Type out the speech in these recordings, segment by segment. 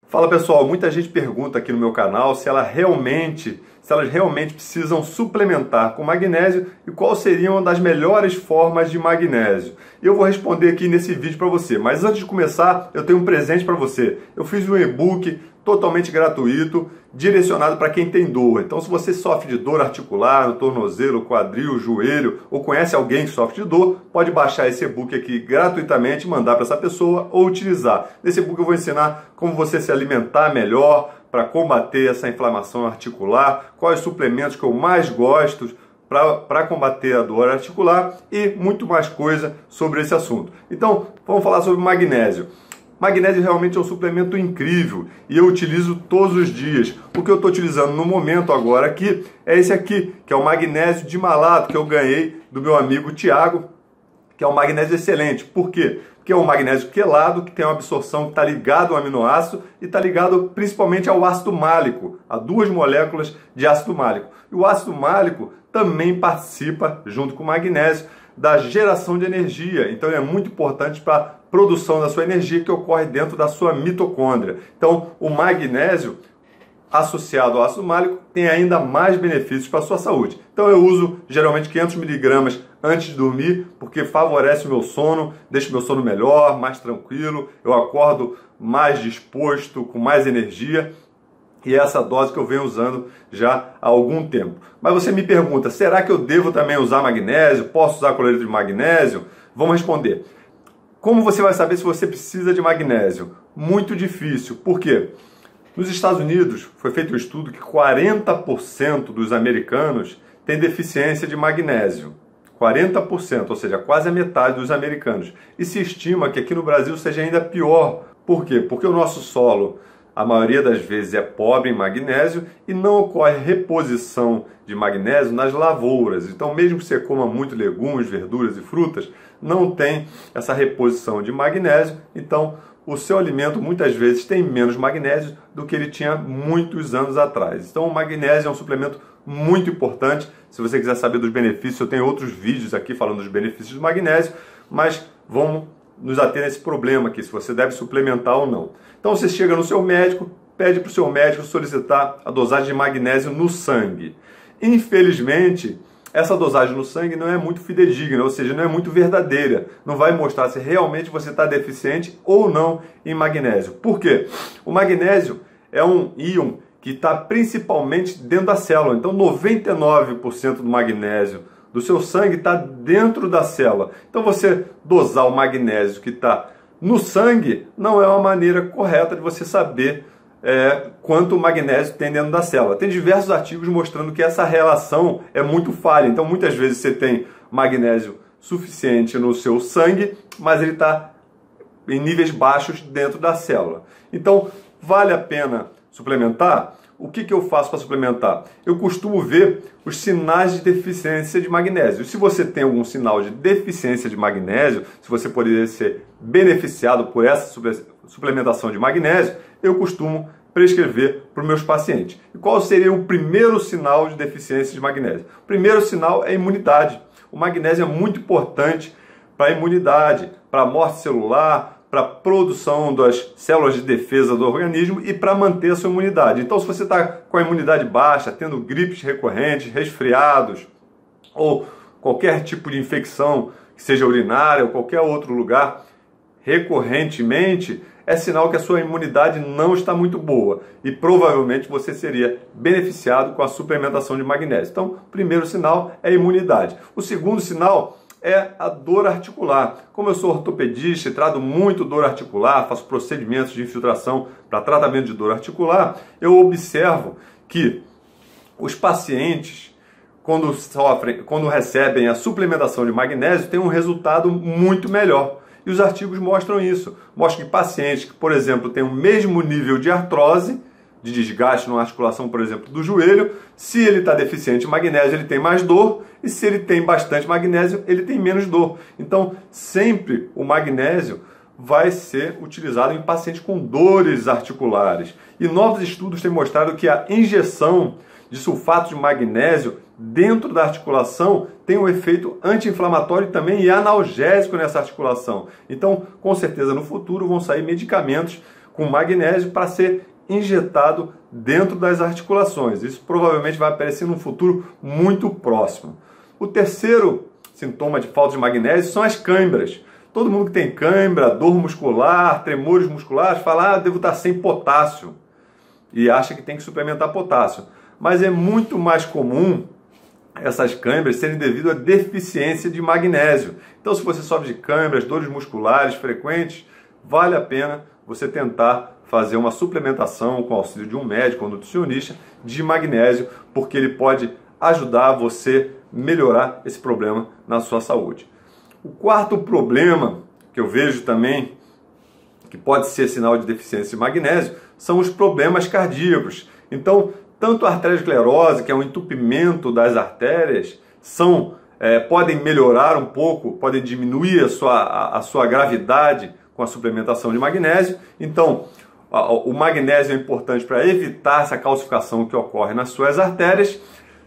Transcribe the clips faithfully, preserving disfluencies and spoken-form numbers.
Fala pessoal, muita gente pergunta aqui no meu canal se ela realmente, se elas realmente precisam suplementar com magnésio e qual seria uma das melhores formas de magnésio. E eu vou responder aqui nesse vídeo para você, mas antes de começar eu tenho um presente para você. Eu fiz um e-book totalmente gratuito, direcionado para quem tem dor. Então, se você sofre de dor articular, no tornozelo, quadril, joelho, ou conhece alguém que sofre de dor, pode baixar esse e-book aqui gratuitamente, mandar para essa pessoa ou utilizar. Nesse e-book eu vou ensinar como você se alimentar melhor para combater essa inflamação articular, quais suplementos que eu mais gosto para combater a dor articular e muito mais coisa sobre esse assunto. Então, vamos falar sobre magnésio. Magnésio realmente é um suplemento incrível e eu utilizo todos os dias. O que eu estou utilizando no momento agora aqui é esse aqui, que é o magnésio de malato que eu ganhei do meu amigo Tiago, que é um magnésio excelente. Por quê? Porque é um magnésio quelado, que tem uma absorção que está ligado ao aminoácido e está ligado principalmente ao ácido málico, a duas moléculas de ácido málico. E o ácido málico também participa, junto com o magnésio, da geração de energia. Então é muito importante para a produção da sua energia que ocorre dentro da sua mitocôndria. Então o magnésio associado ao ácido málico tem ainda mais benefícios para a sua saúde. Então eu uso geralmente quinhentos miligramas antes de dormir, porque favorece o meu sono, deixa o meu sono melhor, mais tranquilo, eu acordo mais disposto, com mais energia. E é essa dose que eu venho usando já há algum tempo. Mas você me pergunta, será que eu devo também usar magnésio? Posso usar cloreto de magnésio? Vamos responder. Como você vai saber se você precisa de magnésio? Muito difícil. Por quê? Nos Estados Unidos foi feito um estudo que quarenta por cento dos americanos têm deficiência de magnésio. quarenta por cento, ou seja, quase a metade dos americanos. E se estima que aqui no Brasil seja ainda pior. Por quê? Porque o nosso solo, a maioria das vezes, é pobre em magnésio e não ocorre reposição de magnésio nas lavouras. Então, mesmo que você coma muito legumes, verduras e frutas, não tem essa reposição de magnésio. Então, o seu alimento muitas vezes tem menos magnésio do que ele tinha muitos anos atrás. Então, o magnésio é um suplemento muito importante. Se você quiser saber dos benefícios, eu tenho outros vídeos aqui falando dos benefícios do magnésio, mas vamos nos ater nesse problema aqui, se você deve suplementar ou não. Então você chega no seu médico, pede para o seu médico solicitar a dosagem de magnésio no sangue. Infelizmente, essa dosagem no sangue não é muito fidedigna, ou seja, não é muito verdadeira. Não vai mostrar se realmente você está deficiente ou não em magnésio. Por quê? O magnésio é um íon que está principalmente dentro da célula. Então noventa e nove por cento do magnésio do seu sangue está dentro da célula. Então você dosar o magnésio que está no sangue não é uma maneira correta de você saber é, quanto magnésio tem dentro da célula. Tem diversos artigos mostrando que essa relação é muito falha. Então muitas vezes você tem magnésio suficiente no seu sangue, mas ele está em níveis baixos dentro da célula. Então vale a pena suplementar? O que, que eu faço para suplementar? Eu costumo ver os sinais de deficiência de magnésio. Se você tem algum sinal de deficiência de magnésio, se você poderia ser beneficiado por essa suplementação de magnésio, eu costumo prescrever para os meus pacientes. E qual seria o primeiro sinal de deficiência de magnésio? O primeiro sinal é a imunidade. O magnésio é muito importante para a imunidade, para a morte celular, para a produção das células de defesa do organismo e para manter a sua imunidade. Então, se você está com a imunidade baixa, tendo gripes recorrentes, resfriados ou qualquer tipo de infecção, que seja urinária ou qualquer outro lugar, recorrentemente, é sinal que a sua imunidade não está muito boa e provavelmente você seria beneficiado com a suplementação de magnésio. Então, o primeiro sinal é a imunidade. O segundo sinal é a dor articular. Como eu sou ortopedista e trato muito dor articular, faço procedimentos de infiltração para tratamento de dor articular, eu observo que os pacientes, quando sofrem, quando recebem a suplementação de magnésio, têm um resultado muito melhor. E os artigos mostram isso. Mostram que pacientes que, por exemplo, têm o mesmo nível de artrose, de desgaste na articulação, por exemplo, do joelho, se ele está deficiente em magnésio, ele tem mais dor, e se ele tem bastante magnésio, ele tem menos dor. Então, sempre o magnésio vai ser utilizado em pacientes com dores articulares. E novos estudos têm mostrado que a injeção de sulfato de magnésio dentro da articulação tem um efeito anti-inflamatório também e analgésico nessa articulação. Então, com certeza, no futuro vão sair medicamentos com magnésio para ser injetado dentro das articulações. Isso provavelmente vai aparecer num futuro muito próximo. O terceiro sintoma de falta de magnésio são as câimbras. Todo mundo que tem cãibra, dor muscular, tremores musculares, fala, ah, devo estar sem potássio. E acha que tem que suplementar potássio. Mas é muito mais comum essas câimbras serem devido à deficiência de magnésio. Então, se você sofre de câimbras, dores musculares frequentes, vale a pena você tentar fazer uma suplementação com o auxílio de um médico ou nutricionista de magnésio, porque ele pode ajudar você a melhorar esse problema na sua saúde. O quarto problema que eu vejo também, que pode ser sinal de deficiência de magnésio, são os problemas cardíacos. Então, tanto a arteriosclerose, que é um entupimento das artérias, são, é, podem melhorar um pouco, podem diminuir a sua, a, a sua gravidade com a suplementação de magnésio. Então, a, o magnésio é importante para evitar essa calcificação que ocorre nas suas artérias.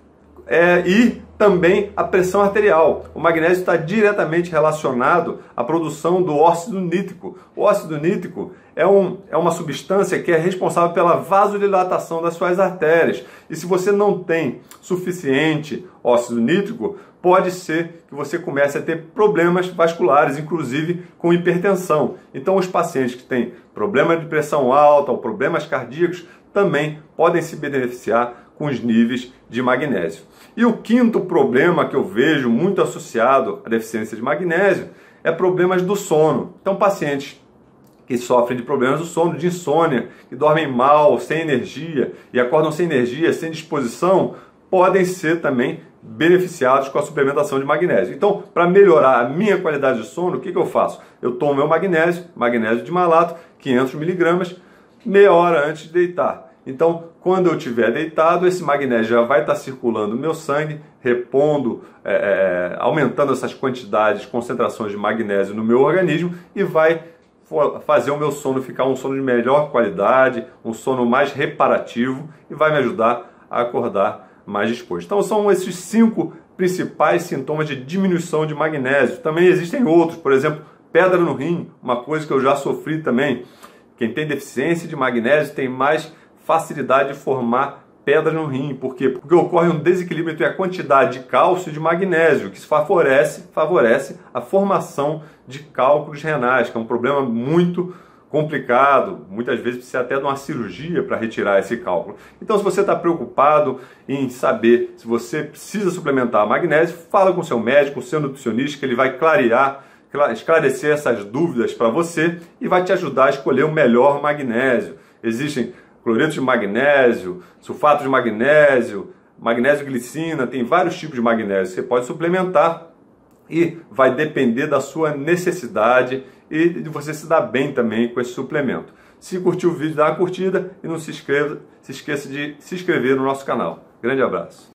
É, e também a pressão arterial. O magnésio está diretamente relacionado à produção do óxido nítrico. O óxido nítrico é, um, é uma substância que é responsável pela vasodilatação das suas artérias. E se você não tem suficiente óxido nítrico, pode ser que você comece a ter problemas vasculares, inclusive com hipertensão. Então, os pacientes que têm problema de pressão alta ou problemas cardíacos também podem se beneficiar com os níveis de magnésio. E o quinto problema que eu vejo muito associado à deficiência de magnésio é problemas do sono. Então, pacientes que sofrem de problemas do sono, de insônia, que dormem mal, sem energia e acordam sem energia, sem disposição, podem ser também beneficiados com a suplementação de magnésio. Então, para melhorar a minha qualidade de sono, o que, que eu faço? Eu tomo meu magnésio, magnésio de malato, quinhentos miligramas, meia hora antes de deitar. Então, quando eu estiver deitado, esse magnésio já vai estar circulando no meu sangue, repondo, é, aumentando essas quantidades, concentrações de magnésio no meu organismo e vai fazer o meu sono ficar um sono de melhor qualidade, um sono mais reparativo e vai me ajudar a acordar mais disposto. Então, são esses cinco principais sintomas de diminuição de magnésio. Também existem outros, por exemplo, pedra no rim, uma coisa que eu já sofri também. Quem tem deficiência de magnésio tem mais facilidade de formar pedra no rim. Por quê? Porque ocorre um desequilíbrio entre a quantidade de cálcio e de magnésio, que favorece, favorece a formação de cálculos renais, que é um problema muito complicado. Muitas vezes precisa até de uma cirurgia para retirar esse cálculo. Então, se você está preocupado em saber se você precisa suplementar magnésio, fala com o seu médico, com o seu nutricionista, que ele vai clarear, esclarecer essas dúvidas para você e vai te ajudar a escolher o melhor magnésio. Existem cloreto de magnésio, sulfato de magnésio, magnésio glicina, tem vários tipos de magnésio que você pode suplementar e vai depender da sua necessidade e de você se dar bem também com esse suplemento. Se curtiu o vídeo, dá uma curtida e não se, inscreva, se esqueça de se inscrever no nosso canal. Grande abraço!